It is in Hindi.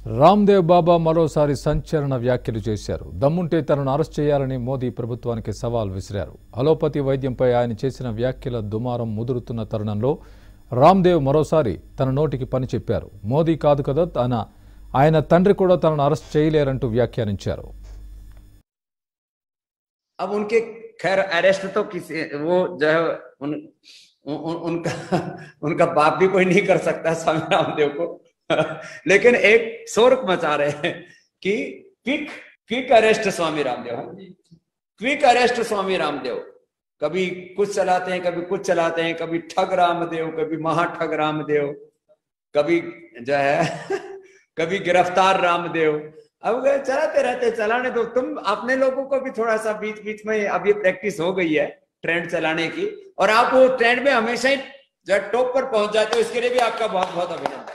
రామ్దేవ్ బాబా మరోసారి సంచలన వ్యాఖ్యలు చేశారు. దమ్ముంటే తనను అరెస్ట్ చేయాలని మోదీ ప్రభుత్వానికి సవాల్ విసిరారు. అలోపతి వైద్యంపై ఆయన చేసిన వ్యాఖ్యల దుమారం ముదురుతున్న తరుణంలో రామ్దేవ్ మరోసారి తన నోటికి పని చెప్పారు. మోదీ కాదు కదా ఆయన తండ్రి కూడా తనను అరెస్ట్ చేయలేరంటూ వ్యాఖ్యానించారు. अब उनके खैर अरेस्ट तो किसी वो जो है उनका बाप भी कोई नहीं कर सकता स्वामी रामदेव को लेकिन एक शोर मचा रहे हैं कि quick arrest Swami Ramdev, quick arrest Swami Ramdev. कभी कुछ चलाते हैं, कभी कुछ चलाते हैं, कभी ठग रामदेव, कभी महाठग रामदेव, कभी जो है कभी गिरफ्तार रामदेव। अब चलाते रहते, चलाने दो। तुम अपने लोगों को भी थोड़ा सा बीच बीच में अब ये प्रैक्टिस हो गई है ट्रेंड चलाने की, और आप वो ट्रेंड में हमेशा ही जो टॉप पर पहुंच जाते हो। इसके लिए भी आपका बहुत बहुत अभिनंदन।